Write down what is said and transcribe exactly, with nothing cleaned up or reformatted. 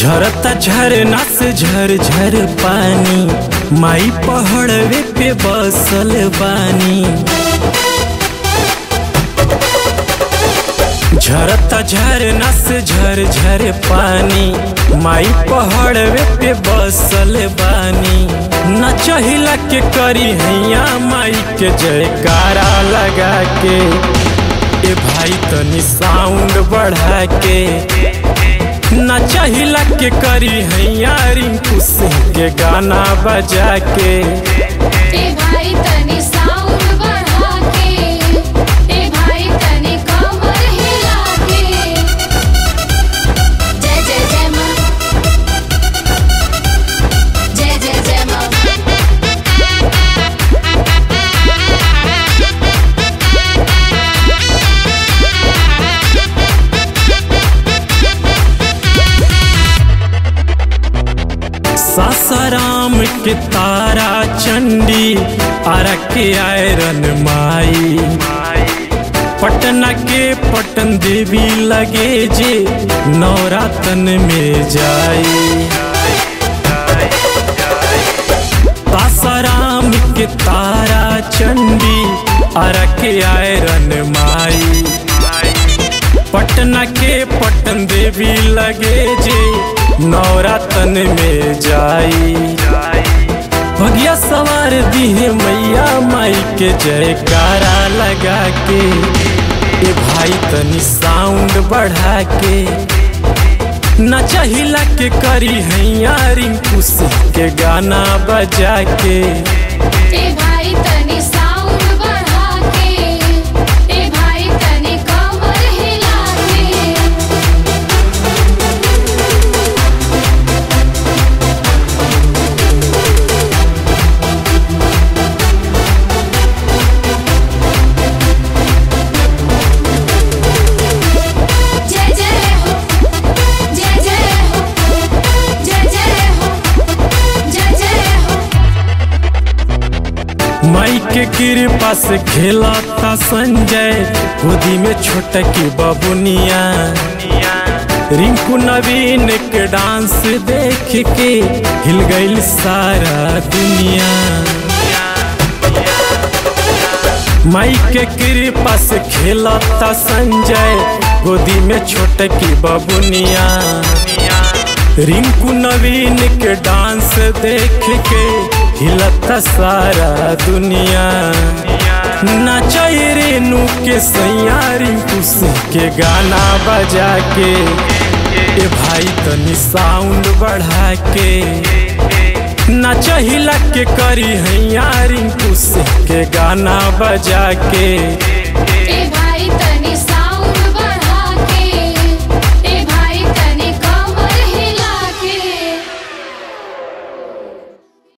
झरता झरना से झर झर पानी, माई पहाड़वे पे बसल बानी। झरता झरना से झर झर पानी, माई पहाड़वे पे बसल बानी। न चाहिला के करी हैया माई के जयकारा लगा के, ए भाई तनी साउंड बढ़ा के। न चाहिला के करी हैया रिंकू सिंह के गाना बजा के। ए भाई तनी साउंड बढ़ा के, ए भाई तनी कमर हिला के। जय जय जय मां, जय जय जय मां। सासाराम के तारा चंडी, आरा के आयरन माई, पटना के पटन देवी लगे जे नवरातन में जाई। सासाराम के तारा चंडी, आरा के आयरन माई, पटना के पटन देवी लगे जे नवरातन में जाई। भगिया सवार दिहे मैया माई के जयकारा लगा के, ए भाई तनी साउंड बढ़ा के। न चाहिला के करी हैया रिंकू सिंह के गाना बजा के। ए भाई तनी साउंड बढ़ा के, ए भाई तनी कमर हिला के। जय जय हो, जय जय हो, जय जय हो, जय जय हो। माई के कृपा से खेलता संजय, गोदी में छोटकी बबुनिया। रिंकू नवीन के डांस देख के हिल गई सारा दुनिया। माई के कृपा से खेलता संजय, गोदी में छोटकी बबुनिया। रिंकू नवीन के डांस देख के हिलता सारा दुनिया। नाचाई रेनू के सैया रिंकू सिंह के गाना बजा के, ए भाई तनी साउंड बढ़ा के। न चाहिला के करी हैया रिंकू सिंह के गाना बजा के। ए भाई